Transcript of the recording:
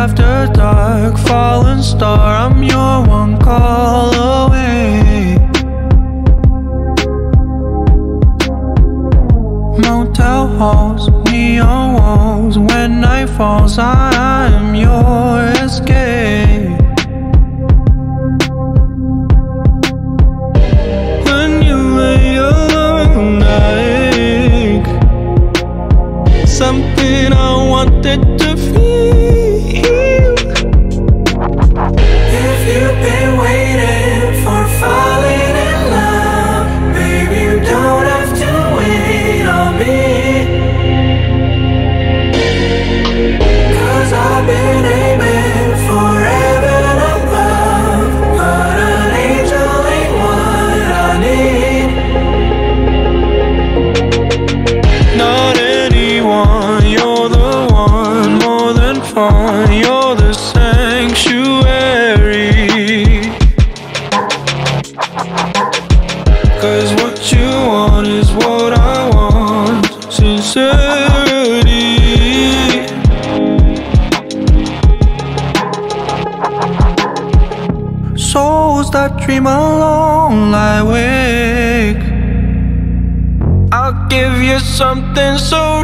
after dark, fallen star, I'm your one call away. Motel halls, neon walls, when night falls, I am your escape. When you lay alone, I ache. Something I wanted to feel. If you've been waiting for falling in love, baby, you don't have to wait on me. 'Cause I've been aiming for heaven above, but an angel ain't what I need. Not anyone, you're the one, more than fun, you're the sanctuary. 'Cause what you want is what I want, sincerity. Souls that dream alone lie awake. I'll give you something so